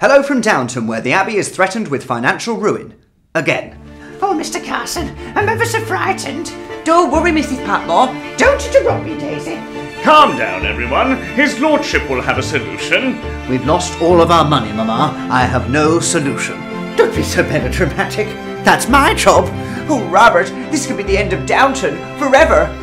Hello from Downton, where the Abbey is threatened with financial ruin. Again. Oh, Mr. Carson, I'm ever so frightened. Don't worry, Mrs. Patmore. Don't interrupt me, Daisy. Calm down, everyone. His lordship will have a solution. We've lost all of our money, Mama. I have no solution. Don't be so melodramatic. That's my job. Oh, Robert, this could be the end of Downton. Forever.